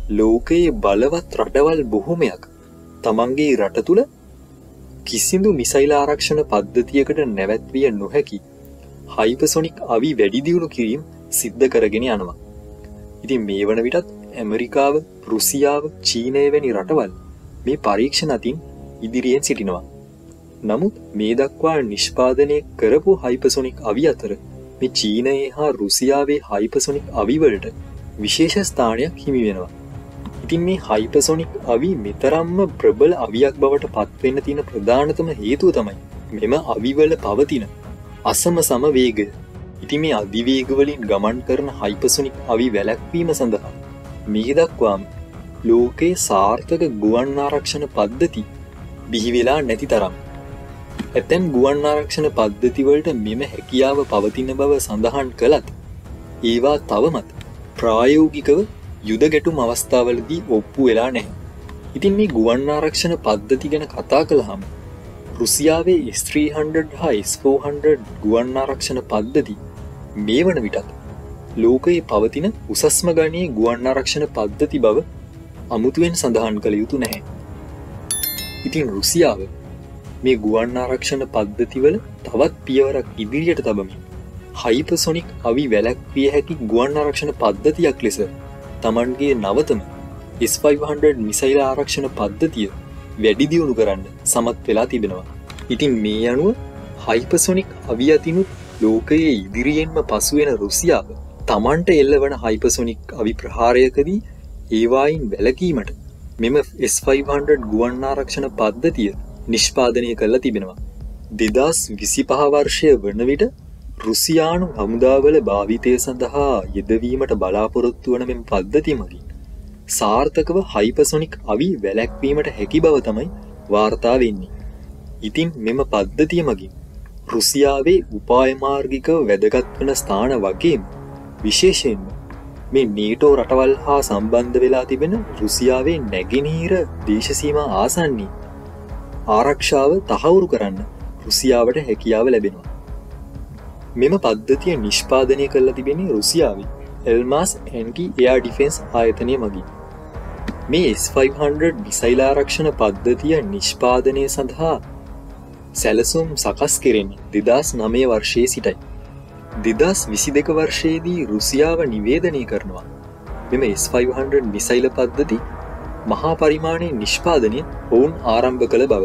ලෝකයේ බලවත් රටවල් බොහොමයක් තමන්ගේ රට තුළ කිසිදු මිසයිල් ආරක්ෂණ පද්ධතියකට නැවැත්විය නොහැකි හයිපසොනික් අවි වැඩිදියුණු කිරීම සිද්ධ කරගෙන යනවා. ඉතින් මේ වන විටත් ඇමරිකාව, රුසියාව, චීනය වැනි රටවල් මේ පරීක්ෂණ අතින් ඉදිරියෙන් සිටිනවා. නමුත් මේ දක්වා නිෂ්පාදනය කරපු හයිපසොනික් අවි අතර මේ චීනයේ හා රුසියාවේ හයිපසොනික් අවිවලට විශේෂ ස්ථානයක් හිමි වෙනවා. ඉතින් මේ හයිපසොනික් අවි මෙතරම්ම ප්‍රබල අවියක් බවට පත්වෙන්න තියෙන ප්‍රධානතම හේතුව තමයි මෙම අවිවල පවතින අසම සම වේගය. ඉතින් මේ අධිවේගවලින් ගමන් කරන හයිපසොනික් අවි වැළැක්වීම සඳහා මේ දක්වාම ලෝකයේ සාර්ථක ගුවන් ආරක්ෂණ පද්ධති බිහි වෙලා නැති තරම්. ඇතැම් ගුවන් ආරක්ෂණ පද්ධතිවලට මෙම හැකියාව පවතින බව සඳහන් කළත් ඒවා තවමත් ප්‍රායෝගිකව යුද ගැටුම් අවස්ථාවලදී ඔප්පු වෙලා නැහැ. ඉතින් මේ ගුවන් ආරක්ෂණ පද්ධති ගැන කතා කළාම රුසියාවේ S-300 හා S-400 ගුවන් ආරක්ෂණ පද්ධති මේ වන විටත් ලෝකයේ පවතින උසස්ම ගණයේ ගුවන් ආරක්ෂණ පද්ධති බව අමුතුවෙන් සඳහන් කළ යුතු නැහැ. ඉතින් රුසියාව මේ ගුවන් ආරක්ෂණ පද්ධතිවල තවත් පියවරක් ඉදිරියට තබමින් හයිපසොනික් අවි වැළැක්විය හැකි ගුවන් ආරක්ෂණ පද්ධතියක් ලෙස තමන්ගේ නවතම S-500 මිසයිල් ආරක්ෂණ පද්ධතිය වැඩි දියුණු කරන්න සමත් වෙලා තිබෙනවා. ඉතින් මේ අනුව හයිපසොනික් අවි අතිනුත් ලෝකයේ ඉදිරියෙන්ම පසුවෙන රුසියාව තමන්ට එල්ලවන හයිපසොනික් අවි ප්‍රහාරයකදී ඒවායින් වැළකීමට මෙම S-500 ගුවන් ආරක්ෂණ පද්ධතිය නිෂ්පාදනය කරලා තිබෙනවා. 2025 වර්ෂය වන විට රුසියානු හමුදාවල භාවිතය සඳහා යෙදවීමට බලාපොරොත්තු වන මෙම පද්ධතිය මගින් සාර්ථකව හයිපසොනික් අවි වැළැක්වීමට හැකි බව තමයි වාර්තා වෙන්නේ. ඉතින් මෙම පද්ධතිය මගින් රුසියාවේ උපායමාර්ගිකව වැදගත් වන ස්ථාන වගේම විශේෂයෙන්ම මේ නේටෝ රටවල් හා සම්බන්ධ වෙලා තිබෙන රුසියාවේ නැගෙනහිර දේශසීමා ආසන්නයේ ආරක්ෂාව තහවුරු කරන්න රුසියාවට හැකියාව ලැබෙනවා. මෙම පද්ධතිය නිෂ්පාදනය කරලා තිබෙන්නේ රුසියාවේ එල්මාස් ඇන්ටි-එයාර් ඩිෆෙන්ස් ආයතනය මගින්. මේ S-500 මිසයිල් ආරක්ෂණ පද්ධතිය නිෂ්පාදනය සඳහා සැලසුම් සකස් කෙරෙන්නේ 2009 වර්ෂයේ සිටයි. 2022 වර්ෂයේදී රුසියාව නිවේදනය කරනවා මෙම S-500 මිසයිල පද්ධති මහා පරිමාණයේ නිෂ්පාදනය ඔවුන් ආරම්භ කළ බව.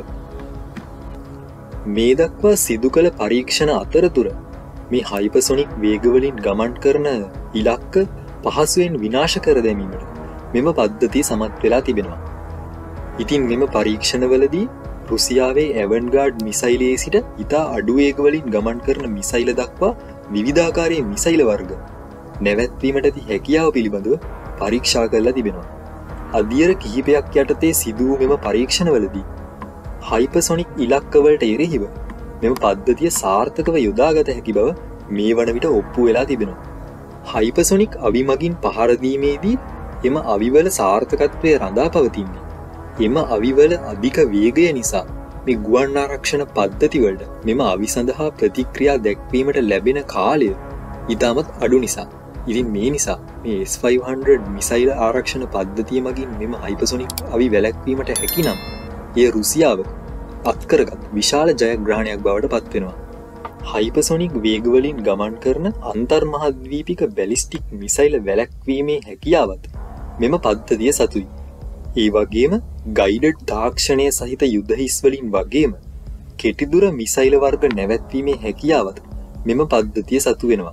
මේ දක්වා සිදු කළ පරීක්ෂණ අතරතුර මේ හයිපසොනික් වේගවලින් ගමන් කරන ඉලක්ක පහසුවෙන් විනාශ කර දැමීමට මෙම පද්ධතිය සමත් වෙලා තිබෙනවා. ඉතින් මෙම පරීක්ෂණවලදී රුසියාවේ ඇවන්ගාඩ් මිසයිලයේ සිට ඉතා අඩු වේගවලින් ගමන් කරන මිසයිල දක්වා විවිධාකාරයේ මිසයිල වර්ග නැවැත්වීමට ඇති හැකියාව පිළිබඳව පරීක්ෂා කරලා තිබෙනවා. අදියර කිහිපයක් යටතේ සිදු වූ මෙම පරීක්ෂණවලදී හයිපසොනික් ඉලක්කවලට එරෙහිව මෙම පද්ධතිය සාර්ථකව යොදාගත හැකි බව මේ වන විට ඔප්පු වෙලා තිබෙනවා. හයිපසොනික් අවි මගින් පහර දීමේදී එම අවිවල සාර්ථකත්වය රඳා පවතින්නේ එම අවිවල අධික වේගය නිසා මේ ගුවන් ආරක්ෂණ පද්ධතිවලට මෙම අවි සඳහා ප්‍රතික්‍රියා දැක්වීමට ලැබෙන කාලය ඉතාමත් අඩු නිසා. ඉතින් මේ නිසා මේ S-500 මිසයිල් ආරක්ෂණ පද්ධතිය මගින් මෙම හයිපසොනික් අවි වැළැක්වීමට හැකි නම් එය රුසියාව අත්කරගත් විශාල ජයග්‍රහණයක් බවට පත්වෙනවා. හයිපසොනික් වේගවලින් ගමන් කරන අන්තර්මහද්වීපික බැලිස්ටික් මිසයිල වැළැක්වීමේ හැකියාවත් මෙම පද්ධතිය සතුයි. ඒ වගේම ගයිඩඩ් තාක්ෂණය සහිත යුද හිස්වලින් වගේම කෙටිදුර මිසයිල වර්ග නැවැත්වීමේ හැකියාවත් මෙම පද්ධතිය සතු වෙනවා.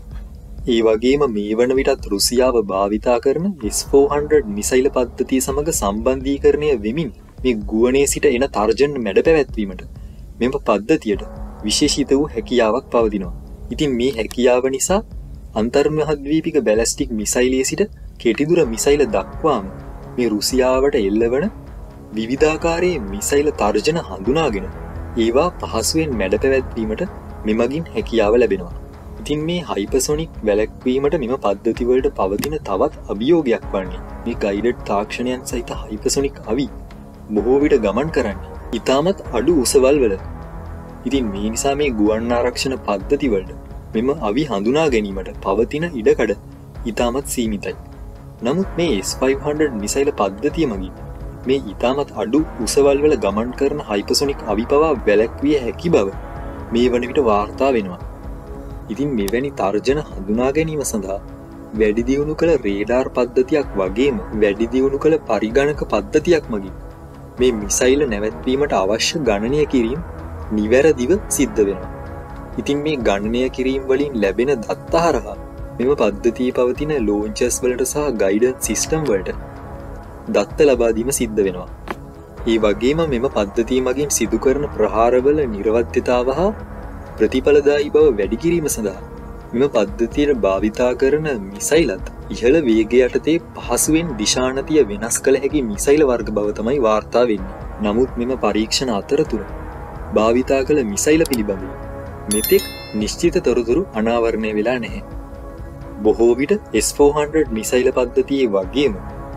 ඒ වගේම මේ වන විටත් රුසියාව භාවිතා කරන S-400 මිසයිල පද්ධතිය සමග සම්බන්ධීකරණය වෙමින් මේ ගුවනේ සිට එන තර්ජන මැඩ පැවැත්වීමට මෙම පද්ධතියට විශේෂිත වූ හැකියාවක් පවතිනවා. ඉතින් මේ හැකියාව නිසා අන්තර්මහද්වීපික බැලිස්ටික් මිසයිලයේ සිට කෙටිදුර මිසයිල දක්වාම මේ රුසියාවට එල්ලවන විවිධාකාරයේ මිසයිල තර්ජන හඳුනාගෙන ඒවා පහසුවෙන් මැඩ පැවැත්වීමට මෙමගින් හැකියාව ලැබෙනවා. ඉතින් මේ හයිපසොනික් වැළැක්වීමට මෙම පද්ධතිවලට පවතින තවත් අභියෝගයක් වන්නේ මේ ගයිඩඩ් තාක්ෂණයන් සහිත හයිපසොනික් අවි බොහෝ විට ගමන් කරන්නේ ඉතාමත් අඩු උසවල් වල. ඉතින් මේ නිසා මේ ගුවන් ආරක්ෂණ පද්ධතිවලට මෙම අවි හඳුනා ගැනීමට පවතින ඉඩකඩ ඉතාමත් සීමිතයි. නමුත් මේ S500 මිසයිල පද්ධතිය මගින් මේ ඉතාමත් අඩු උසවල් වල ගමන් කරන හයිපර්සොනික් අවි පවා වැළැක්විය හැකි බව මේ වන විට වාර්තා වෙනවා. ඉතින් මෙවැනි තර්ජන හඳුනා ගැනීම සඳහා වැඩි දියුණු කළ රේඩාර් පද්ධතියක් වගේම වැඩි දියුණු කළ පරිගණක පද්ධතියක් මගින් මේ මිසයිල නැවැත්වීමට අවශ්‍ය ගණනය කිරීම නිවැරදිව සිද්ධ වෙනවා. ඉතින් මේ ගණනය කිරීම වලින් ලැබෙන දත්ත හරහා මෙම පද්ධතියේ පවතින ලෝන්චර්ස් වලට සහ ගයිඩන්ස් සිස්ටම් වලට දත්ත ලබා දීම සිද්ධ වෙනවා. ඒ වගේම මෙම පද්ධතිය මගින් සිදු කරන ප්‍රහාරවල නිර්වද්‍යතාව හා ප්‍රතිඵලදායී බව වැඩි කිරීම සඳහා මෙම පද්ධතියට භාවිතා කරන මිසයිලත් ඉහළ වේග යටතේ පහසුවෙන් දිශානතිය වෙනස් කළ හැකි මිසයිල වර්ග බව තමයි වාර්තා වෙන්නේ. නමුත් මෙම පරීක්ෂණ අතරතුර භාවිතා කළ මිසයිල පිළිබඳව මෙතෙක් නිශ්චිත තොරතුරු අනාවරණය වෙලා නැහැ. බොහෝ විට S400 මිසයිල පද්ධතියේ වගේම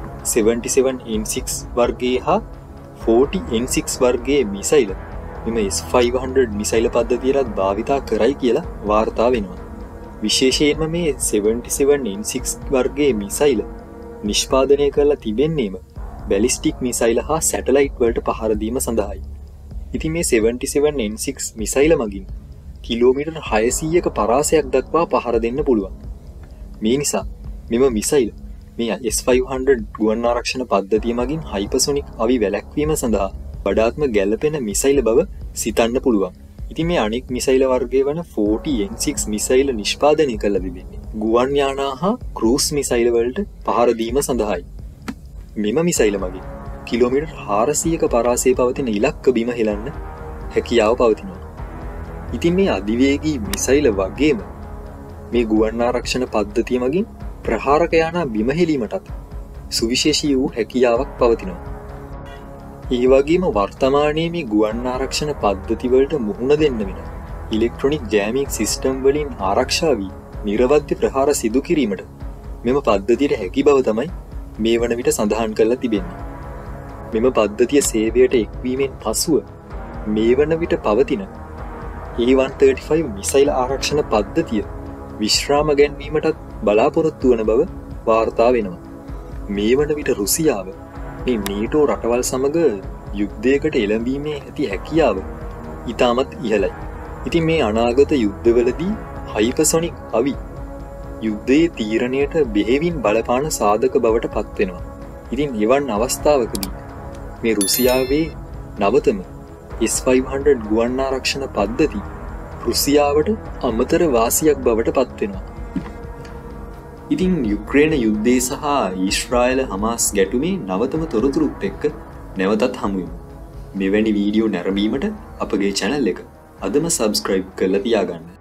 77N6 වර්ගයේ හා 40N6 වර්ගයේ මිසයිල මෙම S500 මිසයිල පද්ධතියටත් භාවිතා කරයි කියලා වාර්තා වෙනවා. විශේෂයෙන්ම මේ 77N6 වර්ගයේ මිසයිල නිෂ්පාදනය කරලා තිබෙන්නේම බැලිස්ටික් මිසයිල හා සැටලයිට් වලට පහර දීම සඳහායි. ඉතින් මේ 77N6 මිසයිල මගින් කිලෝමීටර් 600ක පරාසයක් දක්වා පහර දෙන්න පුළුවන්. මේ නිසා මෙම මිසයිල මේ S500 ගුවන් ආරක්ෂණ පද්ධතිය මගින් හයිපර්සොනික් අවි වැළැක්වීම සඳහා වඩාත්ම ගැළපෙන මිසයිල බව සිතන්න පුළුවන්. ඉතින් මේ අනෙක් මිසයිල වර්ගය වන 40N6 මිසයිල නිෂ්පාදනය කරලා තිබෙන්නේ ගුවන් යානා හා ක්‍රූස් මිසයිල වලට පහර දීම සඳහායි. මෙම මිසයිල මගින් කිලෝමීටර් 400ක පරාසයේ පවතින ඉලක්ක බිම හෙලන්න හැකියාව පවතිනවා. ඉතින් මේ අධිවේගී මිසයිල වගේම මේ ගුවන් ආරක්ෂණ පද්ධතිය මගින් ප්‍රහාරක යානා බිම හෙලීමටත් සුවිශේෂී වූ හැකියාවක් පවතිනවා. ඒ වගේම වර්තමානයේ මේ ගුවන් ආරක්ෂණ පද්ධති වලට මුහුණ දෙන්න වෙන ඉලෙක්ට්‍රොනික ජෑමිං සිස්ටම් වලින් ආරක්ෂා වී නිර්වද්‍ය ප්‍රහාර සිදු කිරීමට මෙම පද්ධතියට හැකි බව තමයි මේ වන විට සඳහන් කරලා තිබෙන්නේ. මෙම පද්ධතිය සේවයට එක්වීමෙන් පසුව මේ වන විට පවතින A135 මිසයිල් ආරක්ෂණ පද්ධතිය විශ්‍රාම ගැන්වීමටත් බලාපොරොත්තු වන බව වාර්තා වෙනවා. මේ වන විට රුසියාව මේ නීටෝ රටවල් සමග යුද්ධයකට එළඹීමේ ඇති හැකියාව ඉතාමත් ඉහළයි. ඉතින් මේ අනාගත යුද්ධවලදී හයිපර්සොනික් අවි යුද්ධයේ තීරණයට බෙහෙවින් බලපාන සාධක බවට පත්වෙනවා. ඉතින් එවන් අවස්ථාවකදී මේ රුසියාවේ නවතම S500 ගුවන් ආරක්ෂණ පද්ධති රුසියාවට අමතර වාසියක් බවට පත්වෙනවා. ඉතින් යුක්‍රේන යුද්ධය සහ ඊශ්‍රායල හමාස් ගැටුමේ නවතම තොරතුරුත් එක්ක නැවතත් හමුවෙමු. මෙවැනි වීඩියෝ නැරඹීමට අපගේ channel එක අදම subscribe කරලා තියාගන්න.